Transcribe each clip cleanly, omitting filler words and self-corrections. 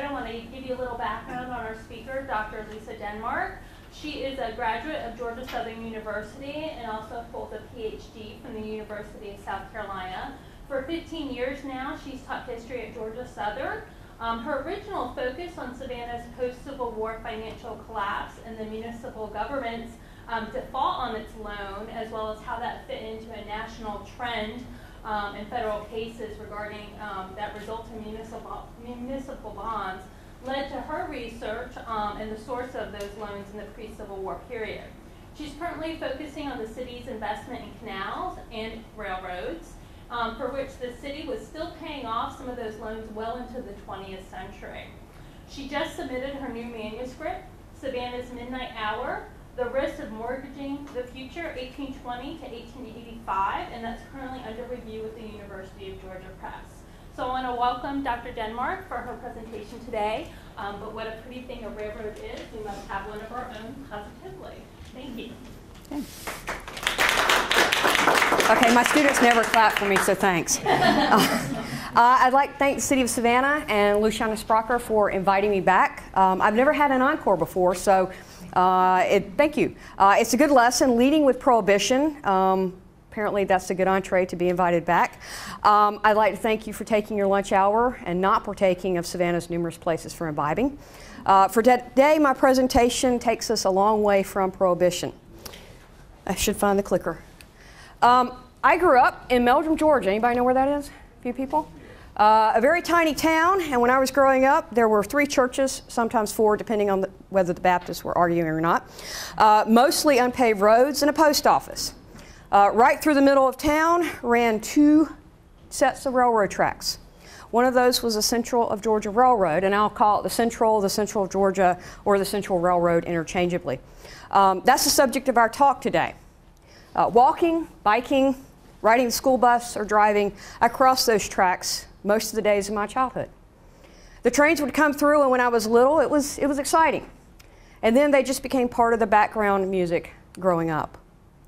I want to give you a little background on our speaker, Dr. Lisa Denmark. She is a graduate of Georgia Southern University and also holds a PhD from the University of South Carolina. For 15 years now, she's taught history at Georgia Southern. Her original focus on Savannah's post-Civil War financial collapse and the municipal government's default on its loan, as well as how that fit into a national trend in federal cases regarding that result in municipal bonds, led to her research and the source of those loans in the pre-Civil War period. She's currently focusing on the city's investment in canals and railroads, for which the city was still paying off some of those loans well into the 20th century. She just submitted her new manuscript, Savannah's Midnight Hour, The Risk of Mortgaging the Future, 1820 to 1885, and that's currently under review with the University of Georgia Press. So I want to welcome Dr. Denmark for her presentation today, but what a pretty thing a railroad is, we must have one of our own positively. Thank you. Okay. Okay, my students never clap for me, so thanks. I'd like to thank the City of Savannah and Luciana Sprocker for inviting me back. I've never had an encore before, so thank you. It's a good lesson, leading with Prohibition. Apparently that's a good entree to be invited back. I'd like to thank you for taking your lunch hour and not partaking of Savannah's numerous places for imbibing. For today, my presentation takes us a long way from Prohibition. I should find the clicker. I grew up in Meldrum, Georgia. Anybody know where that is? A few people? A very tiny town, and when I was growing up, there were 3 churches, sometimes 4, depending on whether the Baptists were arguing or not. Mostly unpaved roads and a post office. Right through the middle of town ran 2 sets of railroad tracks. One of those was the Central of Georgia Railroad, and I'll call it the Central of Georgia, or the Central Railroad interchangeably. That's the subject of our talk today. Walking, biking, riding the school bus, or driving, I crossed those tracks most of the days of my childhood. The trains would come through, and when I was little, it was exciting. And then they just became part of the background music growing up.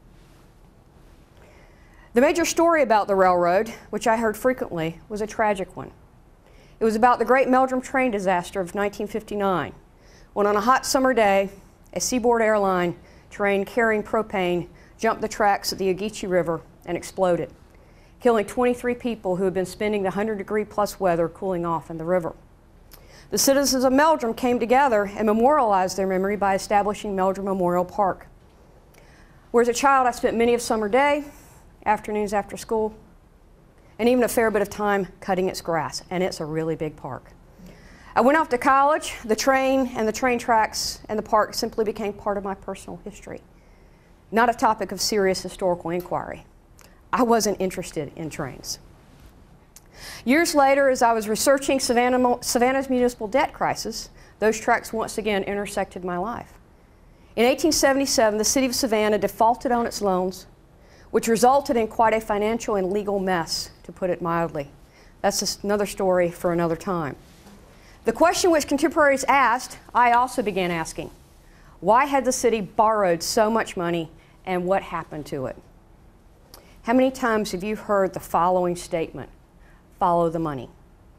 The major story about the railroad, which I heard frequently, was a tragic one. It was about the Great Meldrum Train Disaster of 1959, when on a hot summer day, a Seaboard Airline train carrying propane jumped the tracks at the Ogeechee River and exploded, killing 23 people who had been spending the 100-degree-plus weather cooling off in the river. The citizens of Meldrum came together and memorialized their memory by establishing Meldrum Memorial Park, where as a child I spent many a summer day, afternoons after school, and even a fair bit of time cutting its grass, and it's a really big park. I went off to college. The train and the train tracks and the park simply became part of my personal history, not a topic of serious historical inquiry. I wasn't interested in trains. Years later, as I was researching Savannah's municipal debt crisis, those tracks once again intersected my life. In 1877, the City of Savannah defaulted on its loans, which resulted in quite a financial and legal mess, to put it mildly. That's just another story for another time. The question which contemporaries asked, I also began asking. Why had the city borrowed so much money, and what happened to it? How many times have you heard the following statement? Follow the money.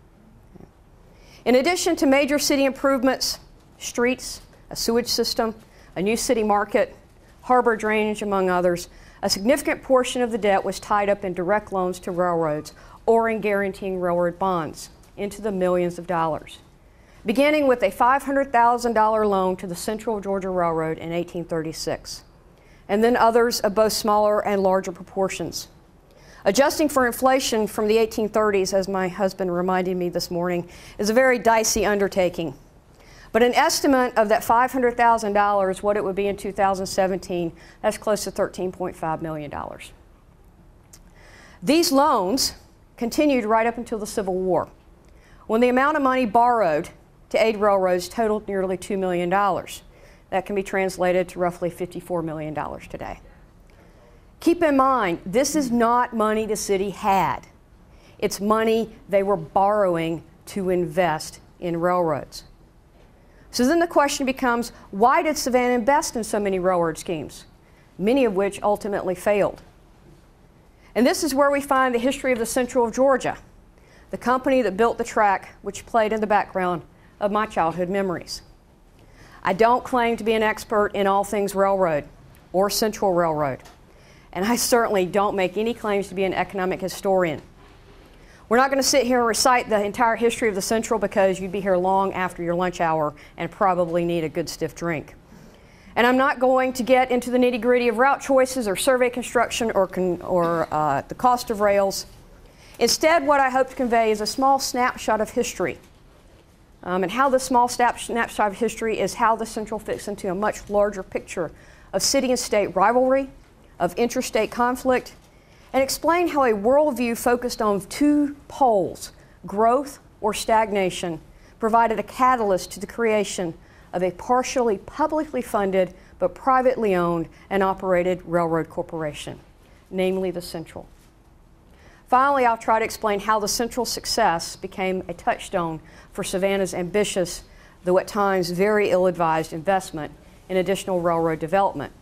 In addition to major city improvements, streets, a sewage system, a new city market, harbor drainage, among others, a significant portion of the debt was tied up in direct loans to railroads or in guaranteeing railroad bonds into the millions of dollars, beginning with a $500,000 loan to the Central Georgia Railroad in 1836, and then others of both smaller and larger proportions. Adjusting for inflation from the 1830s, as my husband reminded me this morning, is a very dicey undertaking. But an estimate of that $500,000, what it would be in 2017, that's close to $13.5 million. These loans continued right up until the Civil War, when the amount of money borrowed to aid railroads totaled nearly $2 million. That can be translated to roughly $54 million today. Keep in mind, this is not money the city had. It's money they were borrowing to invest in railroads. So then the question becomes, why did Savannah invest in so many railroad schemes, many of which ultimately failed? And this is where we find the history of the Central of Georgia, the company that built the track, which played in the background of my childhood memories. I don't claim to be an expert in all things railroad or Central Railroad, and I certainly don't make any claims to be an economic historian. We're not going to sit here and recite the entire history of the Central because you'd be here long after your lunch hour and probably need a good stiff drink. And I'm not going to get into the nitty-gritty of route choices or survey construction or the cost of rails. Instead, what I hope to convey is a small snapshot of history. And how the small snapshot of history is how the Central fits into a much larger picture of city and state rivalry, of interstate conflict, and explain how a worldview focused on two poles, growth or stagnation, provided a catalyst to the creation of a partially publicly funded but privately owned and operated railroad corporation, namely the Central. Finally, I'll try to explain how the Central's success became a touchstone for Savannah's ambitious, though at times very ill-advised, investment in additional railroad development.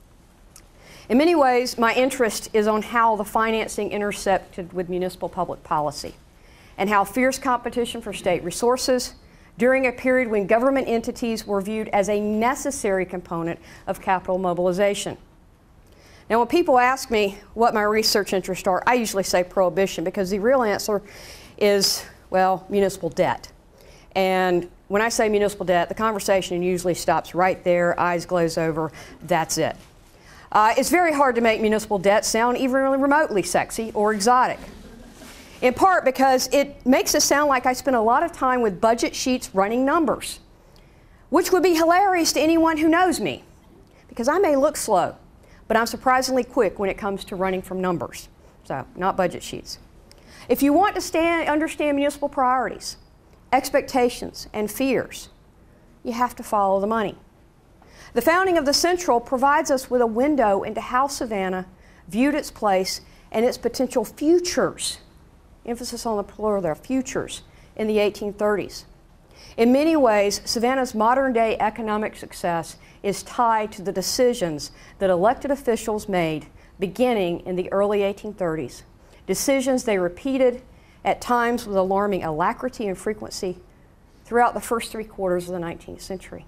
In many ways, my interest is on how the financing intersected with municipal public policy and how fierce competition for state resources during a period when government entities were viewed as a necessary component of capital mobilization. Now, when people ask me what my research interests are, I usually say prohibition because the real answer is, well, municipal debt. And when I say municipal debt, the conversation usually stops right there, eyes glaze over, that's it. It's very hard to make municipal debt sound even remotely sexy or exotic. In part because it makes it sound like I spend a lot of time with budget sheets running numbers, which would be hilarious to anyone who knows me, because I may look slow, but I'm surprisingly quick when it comes to running from numbers, so not budget sheets. If you want to understand municipal priorities, expectations, and fears, you have to follow the money. The founding of the Central provides us with a window into how Savannah viewed its place and its potential futures, emphasis on the plural there, futures, in the 1830s. In many ways, Savannah's modern-day economic success is tied to the decisions that elected officials made beginning in the early 1830s, decisions they repeated at times with alarming alacrity and frequency throughout the first 3 quarters of the 19th century.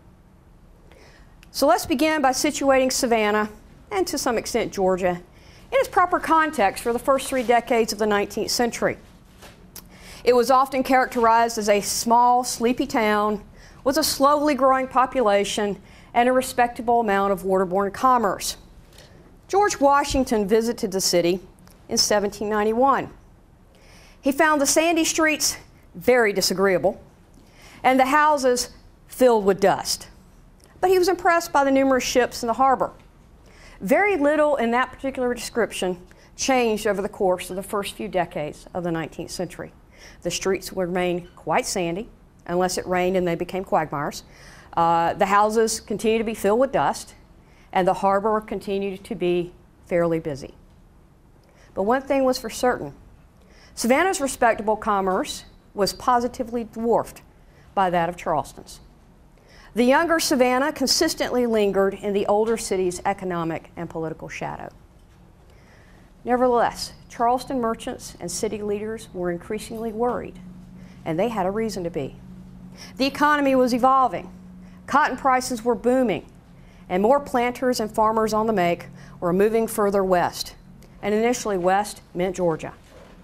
So let's begin by situating Savannah, and to some extent Georgia, in its proper context for the first 3 decades of the 19th century. It was often characterized as a small, sleepy town with a slowly growing population and a respectable amount of waterborne commerce. George Washington visited the city in 1791. He found the sandy streets very disagreeable and the houses filled with dust. But he was impressed by the numerous ships in the harbor. Very little in that particular description changed over the course of the first few decades of the 19th century. The streets would remain quite sandy, unless it rained and they became quagmires. The houses continued to be filled with dust, and the harbor continued to be fairly busy. But one thing was for certain. Savannah's respectable commerce was positively dwarfed by that of Charleston's. The younger Savannah consistently lingered in the older city's economic and political shadow. Nevertheless, Charleston merchants and city leaders were increasingly worried, and they had a reason to be. The economy was evolving, cotton prices were booming, and more planters and farmers on the make were moving further west, and initially west meant Georgia.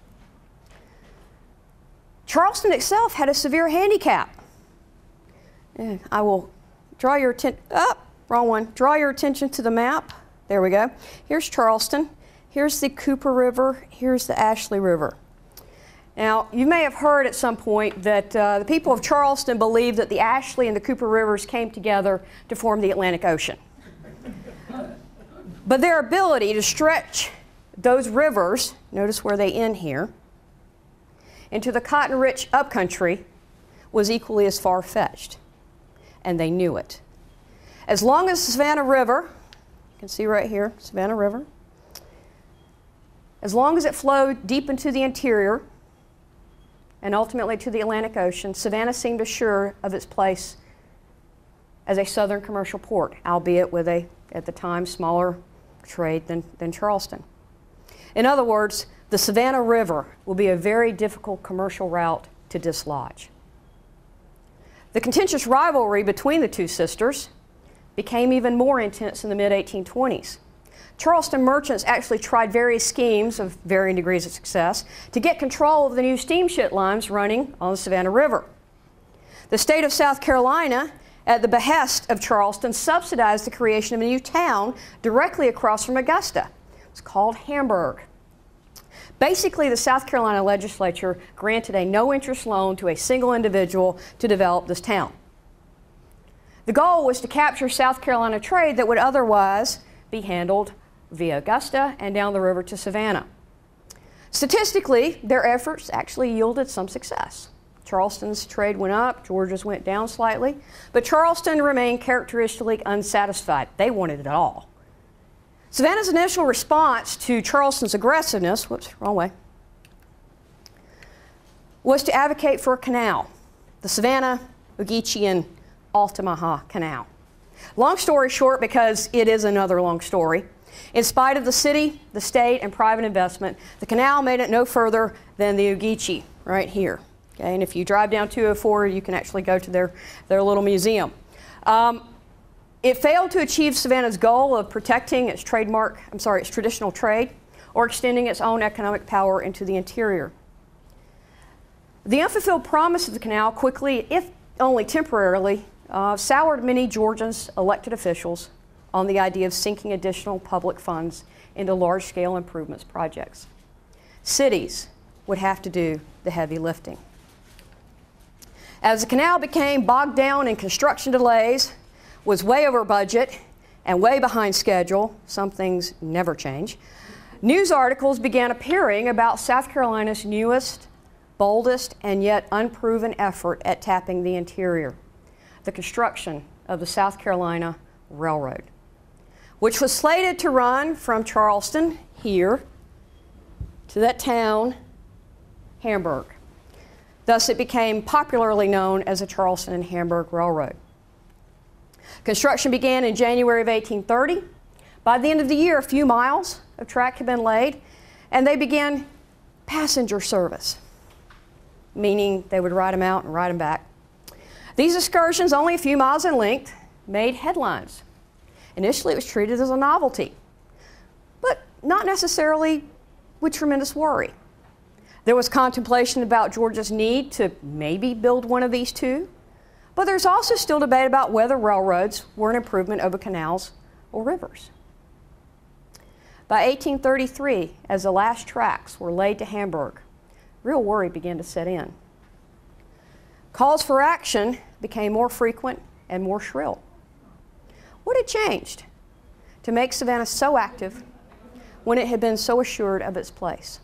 Charleston itself had a severe handicap. I will draw your attention, Draw your attention to the map. There we go. Here's Charleston. Here's the Cooper River. Here's the Ashley River. Now, you may have heard at some point that the people of Charleston believed that the Ashley and the Cooper Rivers came together to form the Atlantic Ocean. But their ability to stretch those rivers, notice where they end here, into the cotton-rich upcountry was equally as far-fetched. And they knew it. As long as the Savannah River, you can see right here, Savannah River, as long as it flowed deep into the interior and ultimately to the Atlantic Ocean, Savannah seemed assured of its place as a southern commercial port, albeit with a, at the time, smaller trade than Charleston. In other words, the Savannah River will be a very difficult commercial route to dislodge. The contentious rivalry between the two sisters became even more intense in the mid-1820s. Charleston merchants actually tried various schemes of varying degrees of success to get control of the new steamship lines running on the Savannah River. The state of South Carolina, at the behest of Charleston, subsidized the creation of a new town directly across from Augusta. It's called Hamburg. Basically, the South Carolina legislature granted a no-interest loan to a single individual to develop this town. The goal was to capture South Carolina trade that would otherwise be handled via Augusta and down the river to Savannah. Statistically, their efforts actually yielded some success. Charleston's trade went up, Georgia's went down slightly, but Charleston remained characteristically unsatisfied. They wanted it all. Savannah's initial response to Charleston's aggressiveness, was to advocate for a canal, the Savannah, Ogeechee, and Altamaha Canal. Long story short, because it is another long story, in spite of the city, the state, and private investment, the canal made it no further than the Ogeechee, right here. Okay, and if you drive down 204, you can actually go to their little museum. It failed to achieve Savannah's goal of protecting its traditional trade, or extending its own economic power into the interior. The unfulfilled promise of the canal quickly, if only temporarily, soured many Georgians' elected officials on the idea of sinking additional public funds into large-scale improvements projects. Cities would have to do the heavy lifting. As the canal became bogged down in construction delays, was way over budget, and way behind schedule, some things never change, news articles began appearing about South Carolina's newest, boldest, and yet unproven effort at tapping the interior, the construction of the South Carolina Railroad, which was slated to run from Charleston here to that town, Hamburg. Thus, it became popularly known as the Charleston and Hamburg Railroad. Construction began in January of 1830. By the end of the year, a few miles of track had been laid, and they began passenger service, meaning they would ride them out and ride them back. These excursions, only a few miles in length, made headlines. Initially, it was treated as a novelty, but not necessarily with tremendous worry. There was contemplation about Georgia's need to maybe build one of these two, but there's also still debate about whether railroads were an improvement over canals or rivers. By 1833, as the last tracks were laid to Hamburg, real worry began to set in. Calls for action became more frequent and more shrill. What had changed to make Savannah so active when it had been so assured of its place?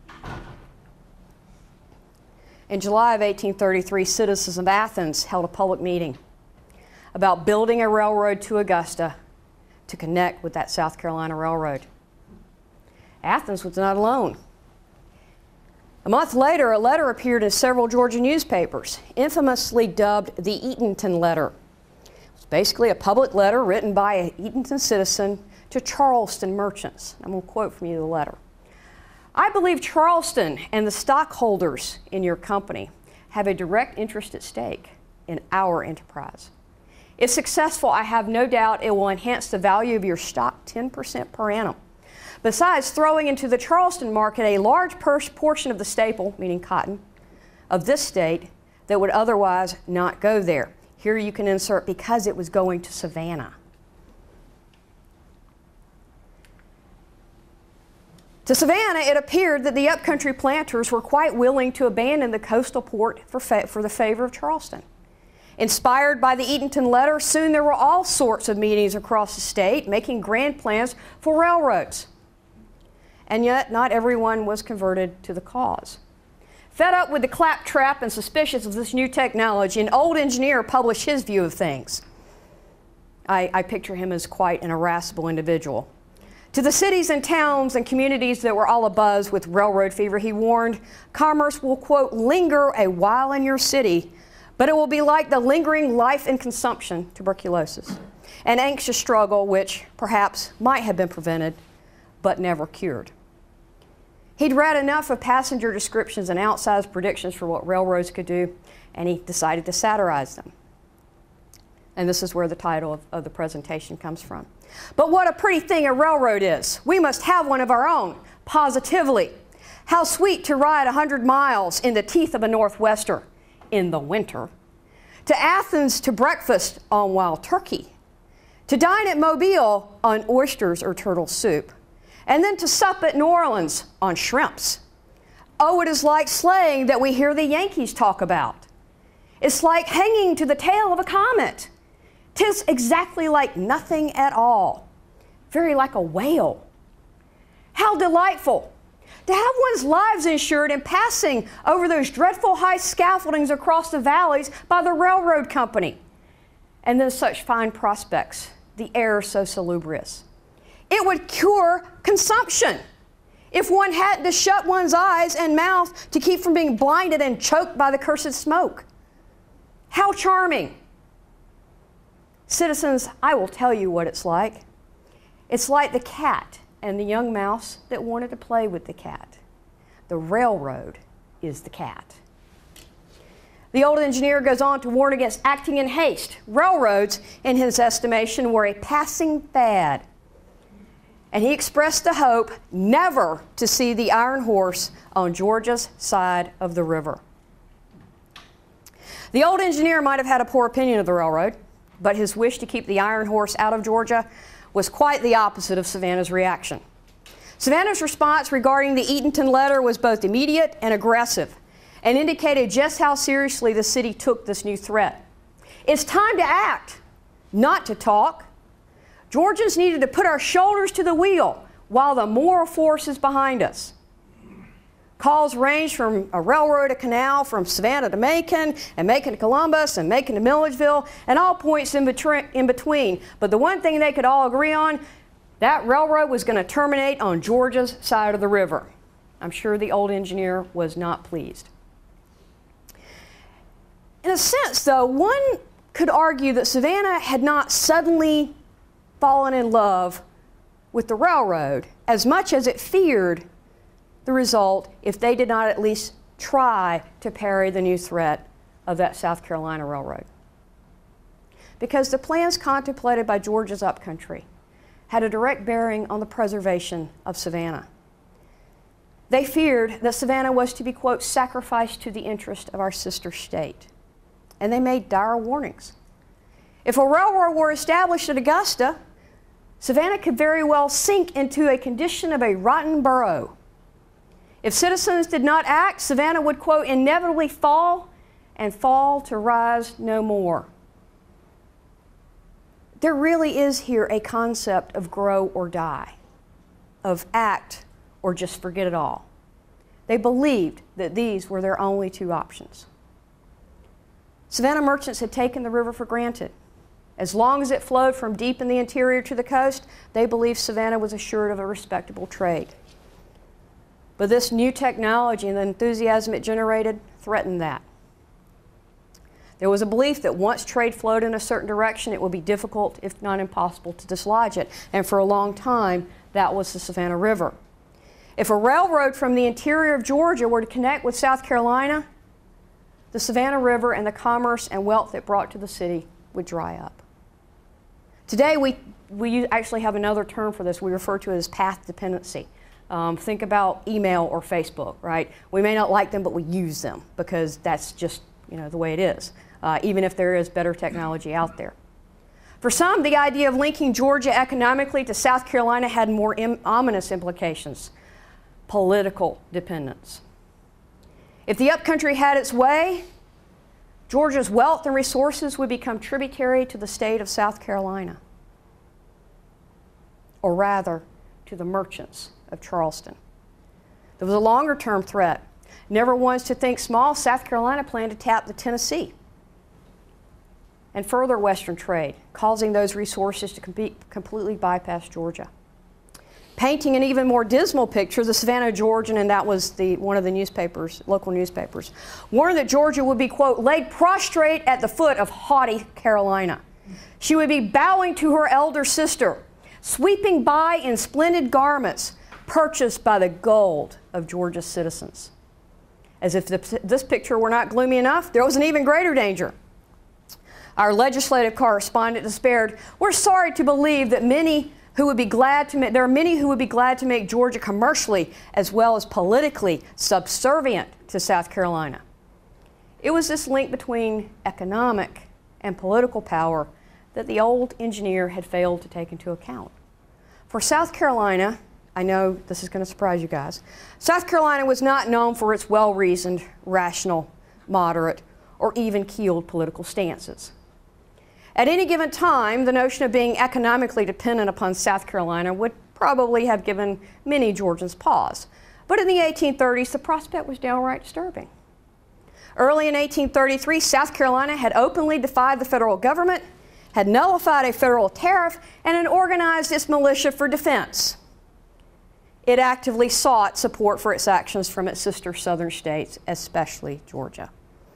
In July of 1833, citizens of Athens held a public meeting about building a railroad to Augusta to connect with that South Carolina Railroad. Athens was not alone. A month later, a letter appeared in several Georgia newspapers, infamously dubbed the Eatonton Letter. It was basically a public letter written by an Eatonton citizen to Charleston merchants. I'm going to quote from you the letter. I believe Charleston and the stockholders in your company have a direct interest at stake in our enterprise. If successful, I have no doubt it will enhance the value of your stock 10% per annum. Besides throwing into the Charleston market a large portion of the staple, meaning cotton, of this state that would otherwise not go there. Here you can insert because it was going to Savannah. To Savannah, it appeared that the upcountry planters were quite willing to abandon the coastal port for the favor of Charleston. Inspired by the Eatonton letter, soon there were all sorts of meetings across the state making grand plans for railroads. And yet, not everyone was converted to the cause. Fed up with the claptrap and suspicious of this new technology, an old engineer published his view of things. I picture him as quite an irascible individual. To the cities and towns and communities that were all abuzz with railroad fever, he warned, commerce will, quote, linger a while in your city, but it will be like the lingering life and consumption, tuberculosis, an anxious struggle which perhaps might have been prevented, but never cured. He'd read enough of passenger descriptions and outsized predictions for what railroads could do, and he decided to satirize them. And this is where the title of the presentation comes from. But what a pretty thing a railroad is. We must have one of our own, positively. How sweet to ride 100 miles in the teeth of a northwester in the winter. To Athens to breakfast on wild turkey. To dine at Mobile on oysters or turtle soup. And then to sup at New Orleans on shrimps. Oh, it is like sleighing that we hear the Yankees talk about. It's like hanging to the tail of a comet. 'Tis exactly like nothing at all. Very like a whale. How delightful to have one's lives insured in passing over those dreadful high scaffoldings across the valleys by the railroad company. And then such fine prospects, the air so salubrious. It would cure consumption if one hadn't to shut one's eyes and mouth to keep from being blinded and choked by the cursed smoke. How charming. Citizens, I will tell you what it's like. It's like the cat and the young mouse that wanted to play with the cat. The railroad is the cat. The old engineer goes on to warn against acting in haste. Railroads, in his estimation, were a passing fad. And he expressed the hope never to see the iron horse on Georgia's side of the river. The old engineer might have had a poor opinion of the railroad, but his wish to keep the iron horse out of Georgia was quite the opposite of Savannah's reaction. Savannah's response regarding the Eatonton letter was both immediate and aggressive, and indicated just how seriously the city took this new threat. It's time to act, not to talk. Georgians needed to put our shoulders to the wheel while the moral force is behind us. Calls ranged from a railroad, a canal, from Savannah to Macon, and Macon to Columbus, and Macon to Milledgeville, and all points in between. But the one thing they could all agree on, that railroad was going to terminate on Georgia's side of the river. I'm sure the old engineer was not pleased. In a sense, though, one could argue that Savannah had not suddenly fallen in love with the railroad as much as it feared the result if they did not at least try to parry the new threat of that South Carolina railroad. Because the plans contemplated by Georgia's upcountry had a direct bearing on the preservation of Savannah. They feared that Savannah was to be, quote, sacrificed to the interest of our sister state. And they made dire warnings. If a railroad were established at Augusta, Savannah could very well sink into a condition of a rotten borough. If citizens did not act, Savannah would, quote, inevitably fall and fall to rise no more. There really is here a concept of grow or die, of act or just forget it all. They believed that these were their only two options. Savannah merchants had taken the river for granted. As long as it flowed from deep in the interior to the coast, they believed Savannah was assured of a respectable trade. But this new technology and the enthusiasm it generated threatened that. There was a belief that once trade flowed in a certain direction, it would be difficult, if not impossible, to dislodge it. And for a long time, that was the Savannah River. If a railroad from the interior of Georgia were to connect with South Carolina, the Savannah River and the commerce and wealth it brought to the city would dry up. Today, we actually have another term for this. We refer to it as path dependency. Think about email or Facebook, right? We may not like them, but we use them because that's just, the way it is, even if there is better technology out there. For some, the idea of linking Georgia economically to South Carolina had more ominous implications. Political dependence. If the upcountry had its way, Georgia's wealth and resources would become tributary to the state of South Carolina, or rather, to the merchants of Charleston. There was a longer-term threat. Never once to think small, South Carolina planned to tap the Tennessee and further western trade, causing those resources to completely bypass Georgia. Painting an even more dismal picture, the Savannah Georgian, and that was one of the newspapers, local newspapers, warned that Georgia would be, quote, laid prostrate at the foot of haughty Carolina. She would be bowing to her elder sister, sweeping by in splendid garments purchased by the gold of Georgia's citizens. As if this picture were not gloomy enough, there was an even greater danger. Our legislative correspondent despaired, "We're sorry to believe that there are many who would be glad to make Georgia commercially as well as politically subservient to South Carolina." It was this link between economic and political power that the old engineer had failed to take into account. For South Carolina, I know this is going to surprise you guys, South Carolina was not known for its well-reasoned, rational, moderate, or even-keeled political stances. At any given time, the notion of being economically dependent upon South Carolina would probably have given many Georgians pause. But in the 1830s, the prospect was downright disturbing. Early in 1833, South Carolina had openly defied the federal government, had nullified a federal tariff, and had organized its militia for defense. It actively sought support for its actions from its sister southern states, especially Georgia.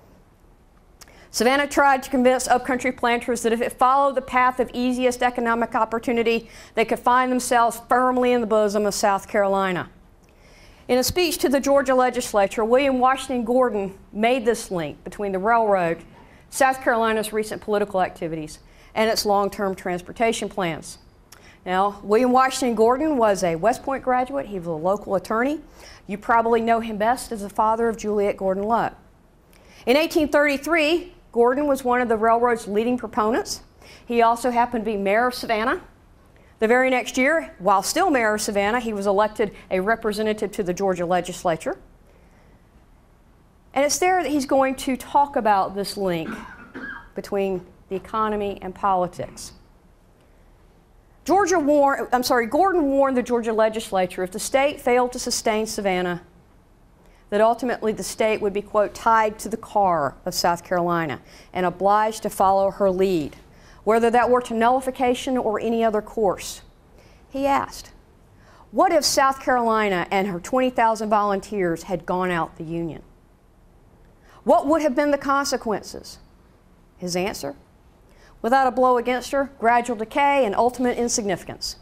Savannah tried to convince upcountry planters that if it followed the path of easiest economic opportunity, they could find themselves firmly in the bosom of South Carolina. In a speech to the Georgia legislature, William Washington Gordon made this link between the railroad, South Carolina's recent political activities, and its long-term transportation plans. Now, William Washington Gordon was a West Point graduate. He was a local attorney. You probably know him best as the father of Juliet Gordon Low. In 1833, Gordon was one of the railroad's leading proponents. He also happened to be mayor of Savannah. The very next year, while still mayor of Savannah, he was elected a representative to the Georgia legislature. And it's there that he's going to talk about this link between the economy and politics. Gordon warned the Georgia legislature if the state failed to sustain Savannah, that ultimately the state would be, quote, tied to the car of South Carolina and obliged to follow her lead, whether that were to nullification or any other course. He asked, what if South Carolina and her 20,000 volunteers had gone out the Union? What would have been the consequences? His answer, without a blow against her, gradual decay and ultimate insignificance.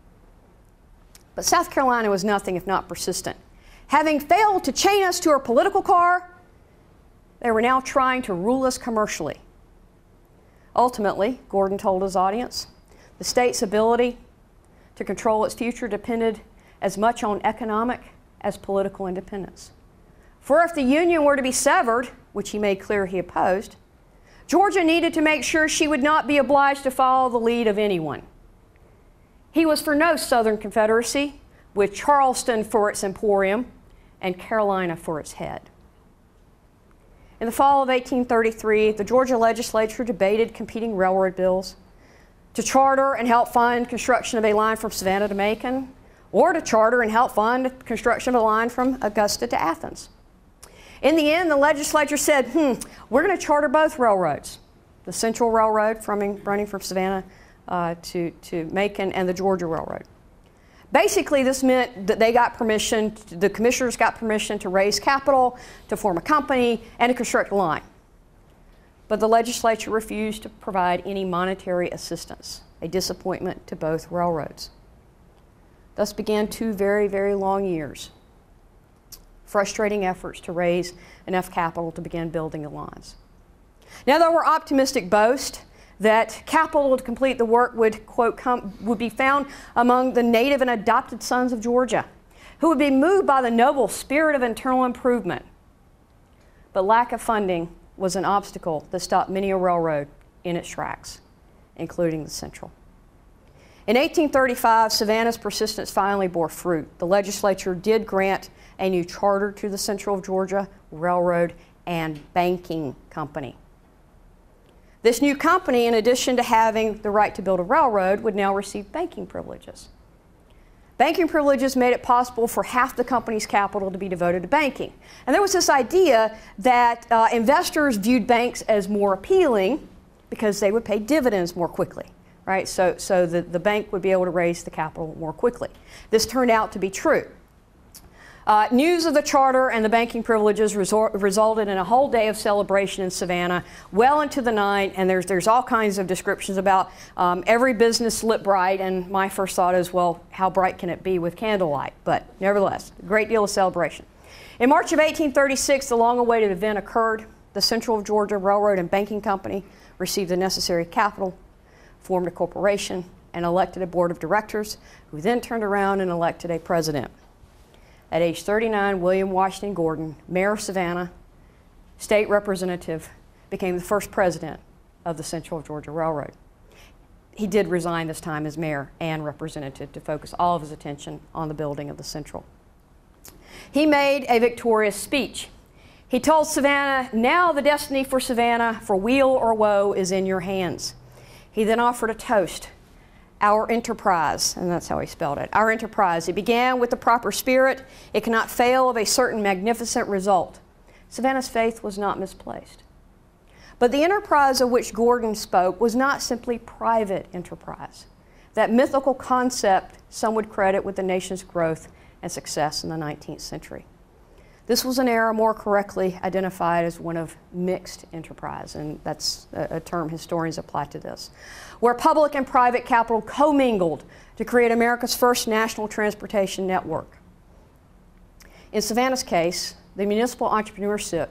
But South Carolina was nothing if not persistent. Having failed to chain us to her political car, they were now trying to rule us commercially. Ultimately, Gordon told his audience, the state's ability to control its future depended as much on economic as political independence. For if the Union were to be severed, which he made clear he opposed, Georgia needed to make sure she would not be obliged to follow the lead of anyone. He was for no Southern Confederacy, with Charleston for its emporium and Carolina for its head. In the fall of 1833, the Georgia legislature debated competing railroad bills to charter and help fund construction of a line from Savannah to Macon, or to charter and help fund construction of a line from Augusta to Athens. In the end, the legislature said, we're going to charter both railroads, the Central Railroad running from Savannah to Macon, and the Georgia Railroad. Basically, this meant that they got permission, the commissioners got permission to raise capital, to form a company, and to construct a line. But the legislature refused to provide any monetary assistance, a disappointment to both railroads. Thus began 2 very, very long years, frustrating efforts to raise enough capital to begin building the lines. Now, there were optimistic boasts that capital to complete the work would, quote, would be found among the native and adopted sons of Georgia, who would be moved by the noble spirit of internal improvement. But lack of funding was an obstacle that stopped many a railroad in its tracks, including the Central. In 1835, Savannah's persistence finally bore fruit. The legislature did grant a new charter to the Central of Georgia Railroad and Banking Company. This new company, in addition to having the right to build a railroad, would now receive banking privileges. Banking privileges made it possible for half the company's capital to be devoted to banking. And there was this idea that investors viewed banks as more appealing because they would pay dividends more quickly, right? So the bank would be able to raise the capital more quickly. This turned out to be true. News of the charter and the banking privileges resulted in a whole day of celebration in Savannah, well into the night, and there's all kinds of descriptions about every business lit bright, and my first thought is, well, how bright can it be with candlelight? But nevertheless, a great deal of celebration. In March of 1836, the long-awaited event occurred. The Central of Georgia Railroad and Banking Company received the necessary capital, formed a corporation, and elected a board of directors, who then turned around and elected a president. At age 39, William Washington Gordon, mayor of Savannah, state representative, became the first president of the Central of Georgia Railroad. He did resign this time as mayor and representative to focus all of his attention on the building of the Central. He made a victorious speech. He told Savannah, "Now the destiny for Savannah, for weal or woe, is in your hands." He then offered a toast, "Our enterprise," and that's how he spelled it, "Our enterprise. It began with the proper spirit. It cannot fail of a certain magnificent result." Savannah's faith was not misplaced. But the enterprise of which Gordon spoke was not simply private enterprise. That mythical concept some would credit with the nation's growth and success in the 19th century. This was an era more correctly identified as one of mixed enterprise, and that's a term historians apply to this, where public and private capital commingled to create America's first national transportation network. In Savannah's case, the municipal entrepreneurship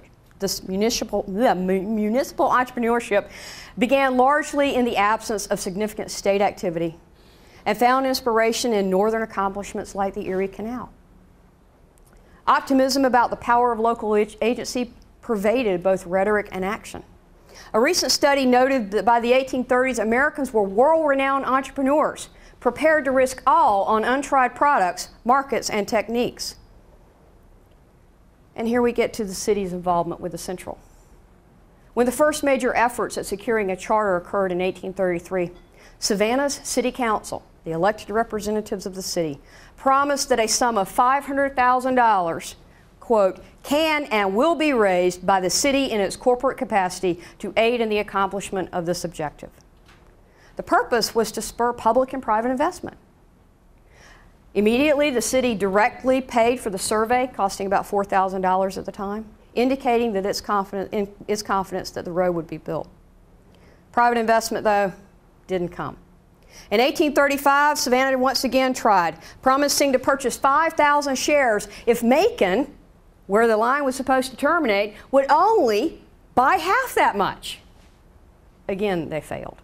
began largely in the absence of significant state activity and found inspiration in northern accomplishments like the Erie Canal. Optimism about the power of local agency pervaded both rhetoric and action. A recent study noted that by the 1830s, Americans were world-renowned entrepreneurs, prepared to risk all on untried products, markets, and techniques. And here we get to the city's involvement with the Central. When the first major efforts at securing a charter occurred in 1833, Savannah's City Council, the elected representatives of the city, promised that a sum of $500,000, quote, "can and will be raised by the city in its corporate capacity to aid in the accomplishment of this objective." The purpose was to spur public and private investment. Immediately, the city directly paid for the survey, costing about $4,000 at the time, indicating that its confidence that the road would be built. Private investment, though, didn't come. In 1835, Savannah once again tried, promising to purchase 5,000 shares if Macon, where the line was supposed to terminate, would only buy half that much. Again, they failed.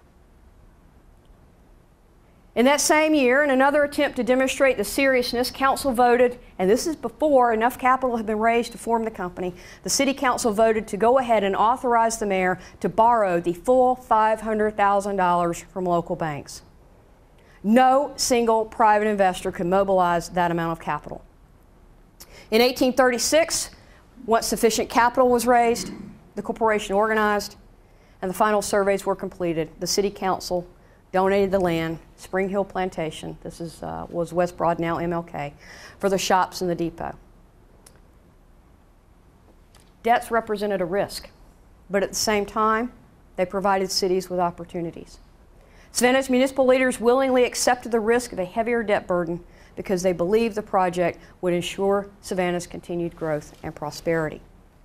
In that same year, in another attempt to demonstrate the seriousness, council voted, and this is before enough capital had been raised to form the company, the city council voted to go ahead and authorize the mayor to borrow the full $500,000 from local banks. No single private investor could mobilize that amount of capital. In 1836, once sufficient capital was raised, the corporation organized, and the final surveys were completed. The city council donated the land, Spring Hill Plantation, this was West Broad, now MLK, for the shops and the depot. Debts represented a risk, but at the same time, they provided cities with opportunities. Savannah's municipal leaders willingly accepted the risk of a heavier debt burden because they believed the project would ensure Savannah's continued growth and prosperity.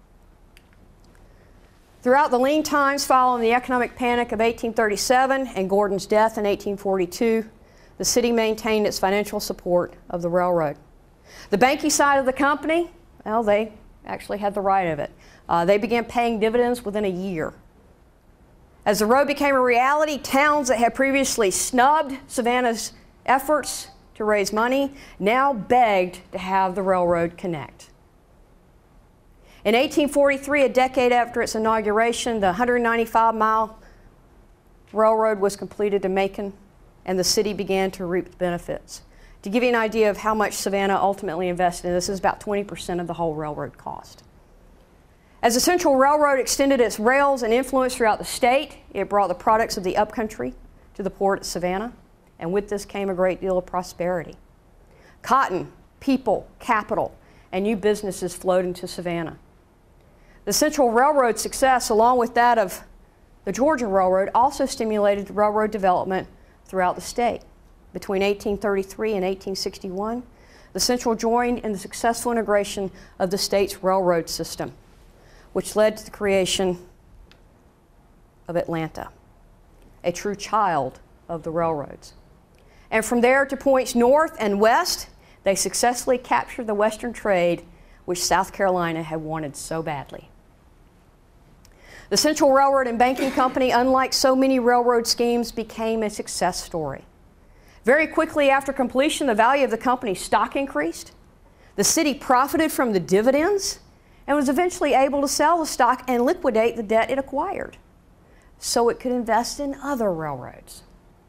Throughout the lean times following the economic panic of 1837 and Gordon's death in 1842, the city maintained its financial support of the railroad. The banking side of the company, well, they actually had the right of it. They began paying dividends within a year. As the road became a reality, towns that had previously snubbed Savannah's efforts to raise money now begged to have the railroad connect. In 1843, a decade after its inauguration, the 195-mile railroad was completed to Macon, and the city began to reap the benefits. To give you an idea of how much Savannah ultimately invested in this, is about 20% of the whole railroad cost. As the Central Railroad extended its rails and influence throughout the state, it brought the products of the upcountry to the port at Savannah, and with this came a great deal of prosperity. Cotton, people, capital, and new businesses flowed into Savannah. The Central Railroad's success, along with that of the Georgia Railroad, also stimulated railroad development throughout the state. Between 1833 and 1861, the the Central joined in the successful integration of the state's railroad system, which led to the creation of Atlanta, a true child of the railroads. And from there to points north and west, they successfully captured the western trade, which South Carolina had wanted so badly. The Central Railroad and Banking Company, unlike so many railroad schemes, became a success story. Very quickly after completion, the value of the company's stock increased. The city profited from the dividends and was eventually able to sell the stock and liquidate the debt it acquired so it could invest in other railroads.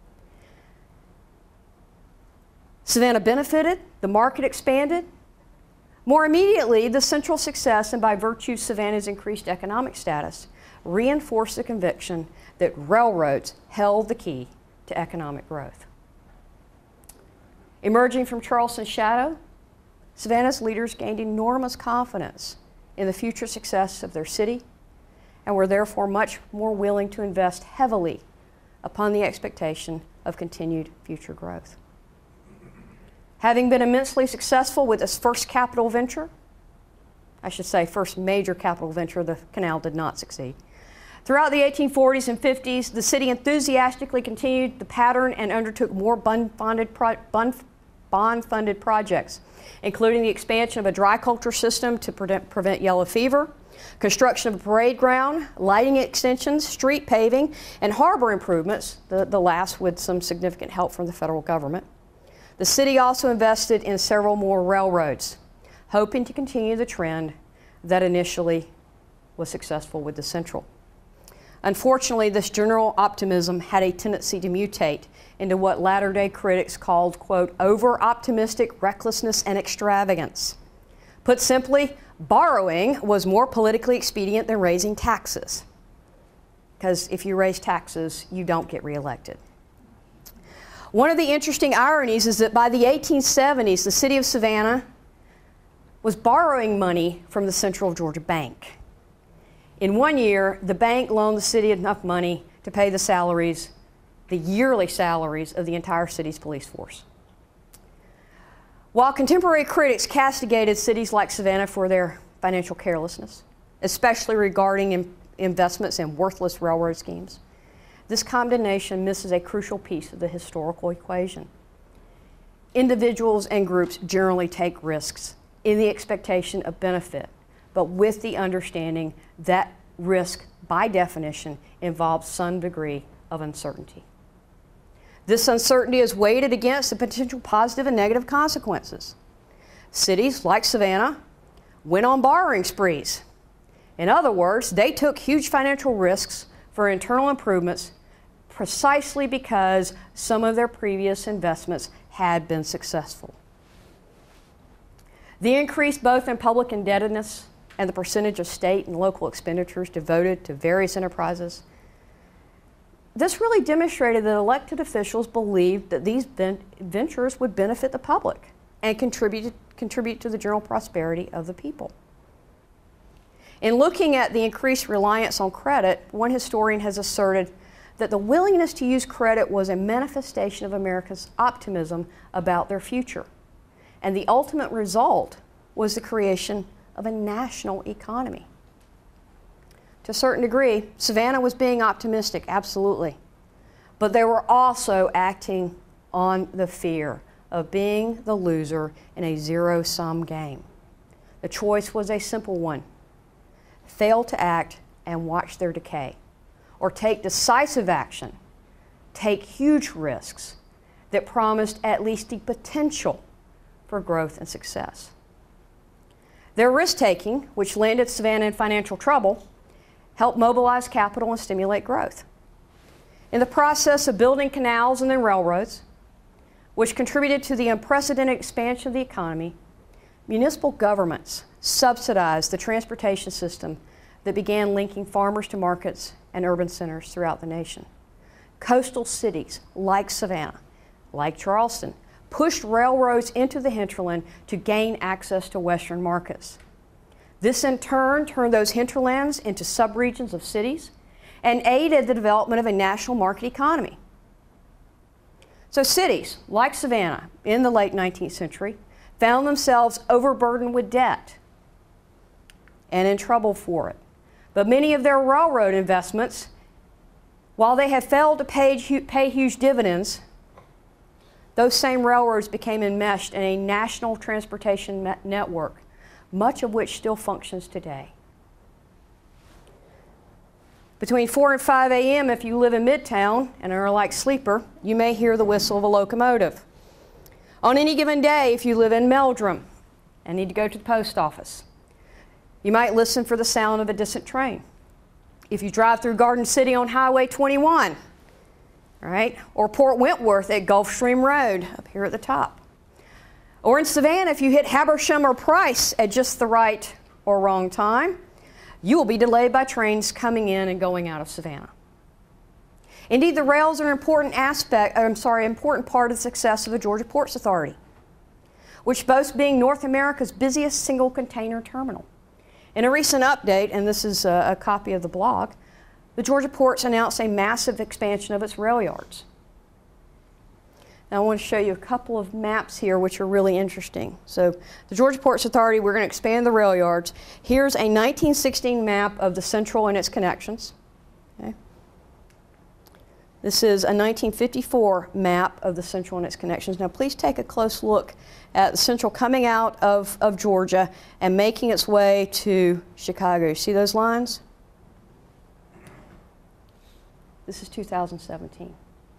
Savannah benefited, the market expanded. More immediately, the Central success, and by virtue of Savannah's increased economic status, reinforced the conviction that railroads held the key to economic growth. Emerging from Charleston's shadow, Savannah's leaders gained enormous confidence in the future success of their city and were therefore much more willing to invest heavily upon the expectation of continued future growth. Having been immensely successful with its first capital venture, I should say first major capital venture, the canal did not succeed. Throughout the 1840s and 50s, the city enthusiastically continued the pattern and undertook more bond-funded projects, including the expansion of a dry culture system to prevent yellow fever, construction of a parade ground, lighting extensions, street paving, and harbor improvements, the last with some significant help from the federal government. The city also invested in several more railroads, hoping to continue the trend that initially was successful with the Central. Unfortunately, this general optimism had a tendency to mutate into what latter-day critics called, quote, over-optimistic recklessness and extravagance. Put simply, borrowing was more politically expedient than raising taxes, because if you raise taxes, you don't get reelected. One of the interesting ironies is that by the 1870s, the city of Savannah was borrowing money from the Central Georgia Bank. In 1 year, the bank loaned the city enough money to pay the yearly salaries of the entire city's police force. While contemporary critics castigated cities like Savannah for their financial carelessness, especially regarding investments in worthless railroad schemes, this condemnation misses a crucial piece of the historical equation. Individuals and groups generally take risks in the expectation of benefit, but with the understanding that risk, by definition, involves some degree of uncertainty. This uncertainty is weighted against the potential positive and negative consequences. Cities like Savannah went on borrowing sprees. In other words, they took huge financial risks for internal improvements precisely because some of their previous investments had been successful. The increase both in public indebtedness and the percentage of state and local expenditures devoted to various enterprises, this really demonstrated that elected officials believed that these ventures would benefit the public and contribute to the general prosperity of the people. In looking at the increased reliance on credit, one historian has asserted that the willingness to use credit was a manifestation of America's optimism about their future. And the ultimate result was the creation of a national economy. To a certain degree, Savannah was being optimistic, absolutely. But they were also acting on the fear of being the loser in a zero-sum game. The choice was a simple one: fail to act and watch their decay, or take decisive action, take huge risks that promised at least the potential for growth and success. Their risk-taking, which landed Savannah in financial trouble, helped mobilize capital and stimulate growth. In the process of building canals and then railroads, which contributed to the unprecedented expansion of the economy, municipal governments subsidized the transportation system that began linking farmers to markets and urban centers throughout the nation. Coastal cities like Savannah, like Charleston, pushed railroads into the hinterland to gain access to western markets. This in turn turned those hinterlands into subregions of cities and aided the development of a national market economy. So cities like Savannah in the late 19th century found themselves overburdened with debt and in trouble for it. But many of their railroad investments, while they have failed to pay huge dividends, those same railroads became enmeshed in a national transportation network, much of which still functions today. Between 4 and 5 a.m., if you live in Midtown and are a light sleeper, you may hear the whistle of a locomotive. On any given day, if you live in Meldrum and need to go to the post office, you might listen for the sound of a distant train. If you drive through Garden City on Highway 21, right, or Port Wentworth at Gulfstream Road up here at the top, or in Savannah, if you hit Habersham or Price at just the right or wrong time, you will be delayed by trains coming in and going out of Savannah. Indeed, the rails are an important important part of the success of the Georgia Ports Authority, which boasts being North America's busiest single container terminal. In a recent update, and this is a copy of the blog, the Georgia Ports announced a massive expansion of its rail yards. Now I want to show you a couple of maps here which are really interesting. So the Georgia Ports Authority, we're going to expand the rail yards. Here's a 1916 map of the Central and its connections. Okay. This is a 1954 map of the Central and its connections. Now please take a close look at the Central coming out of Georgia and making its way to Chicago. See those lines? This is 2017.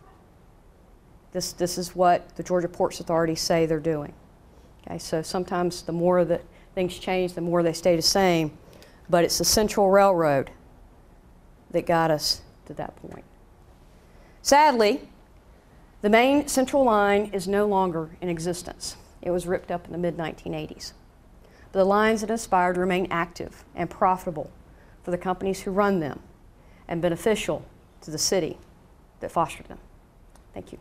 This is what the Georgia Ports Authority say they're doing. Okay, so sometimes the more that things change, the more they stay the same. But it's the Central Railroad that got us to that point. Sadly, the main Central line is no longer in existence. It was ripped up in the mid-1980s. But the lines it inspired remain active and profitable for the companies who run them and beneficial to the city that fostered them. Thank you.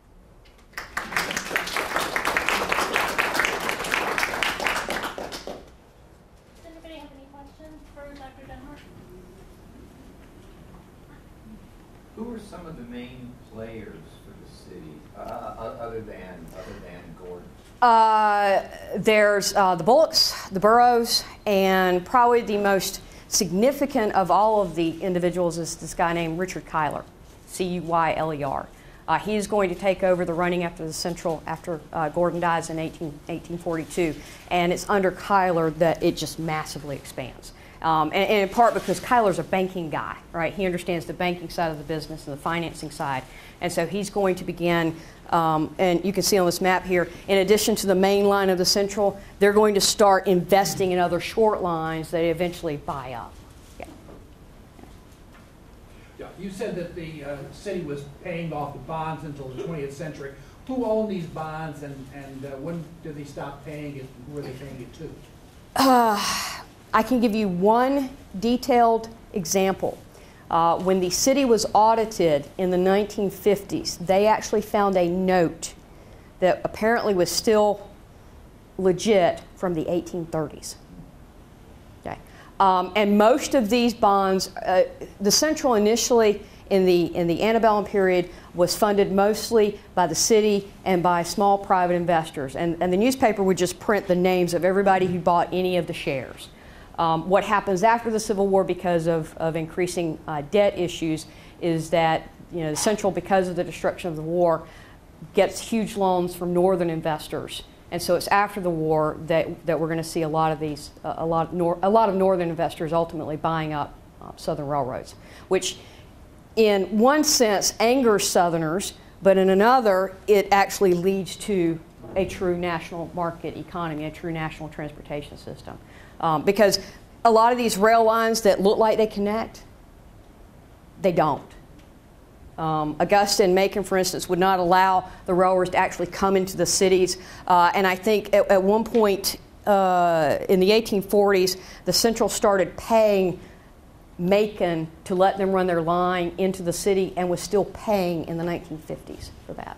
Who are some of the main players for the city, other than Gordon? There's the Bullocks, the Burroughs, and probably the most significant of all of the individuals is this guy named Richard Cuyler, C-U-Y-L-E-R. He's going to take over the running after the Central after Gordon dies in 1842, and it's under Cuyler that it just massively expands. And in part because Cuyler's a banking guy, right? He understands the banking side of the business and the financing side. And so he's going to begin, and you can see on this map here, in addition to the main line of the Central, they're going to start investing in other short lines that they eventually buy up. Yeah. Yeah. You said that the city was paying off the bonds until the 20th century. Who owned these bonds, and when did they stop paying it, and who were they paying it to? I can give you one detailed example. When the city was audited in the 1950s, they actually found a note that apparently was still legit from the 1830s. Okay. And most of these bonds, the Central initially in the antebellum period was funded mostly by the city and by small private investors. And the newspaper would just print the names of everybody who bought any of the shares. What happens after the Civil War because of increasing debt issues is that the Central, because of the destruction of the war, gets huge loans from northern investors. And so it's after the war that we're going to see a lot of these, a lot of northern investors ultimately buying up southern railroads, which in one sense angers Southerners, but in another it actually leads to a true national market economy, a true national transportation system. Because a lot of these rail lines that look like they connect, they don't. Augusta and Macon, for instance, would not allow the railroads to actually come into the cities. And I think at one point in the 1840s, the Central started paying Macon to let them run their line into the city and was still paying in the 1950s for that.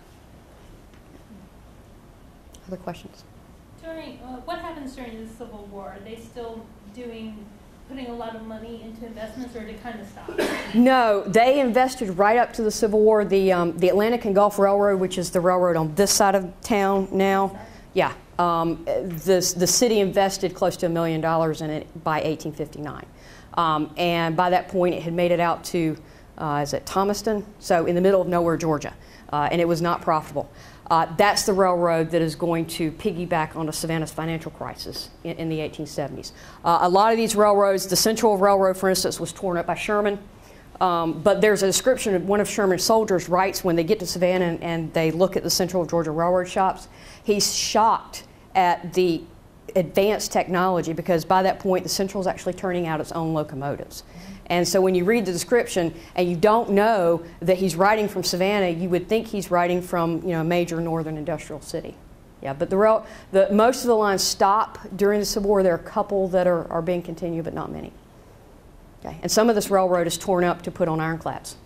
Other questions? What happens during the Civil War? Are they still putting a lot of money into investments, or did it kind of stop? No, they invested right up to the Civil War. The Atlantic and Gulf Railroad, which is the railroad on this side of town now, yeah, the city invested close to $1 million in it by 1859. And by that point, it had made it out to, is it Thomaston? So in the middle of nowhere, Georgia. And it was not profitable. That's the railroad that is going to piggyback onto Savannah's financial crisis in the 1870s. A lot of these railroads, the Central Railroad, for instance, was torn up by Sherman. But there's a description of one of Sherman's soldiers writes when they get to Savannah and they look at the Central Georgia Railroad shops, he's shocked at the advanced technology because by that point the Central is actually turning out its own locomotives. And so when you read the description and you don't know that he's writing from Savannah, you would think he's writing from, you know, a major northern industrial city. Yeah, but most of the lines stop during the Civil War. There are a couple that are being continued, but not many. Okay. And some of this railroad is torn up to put on ironclads.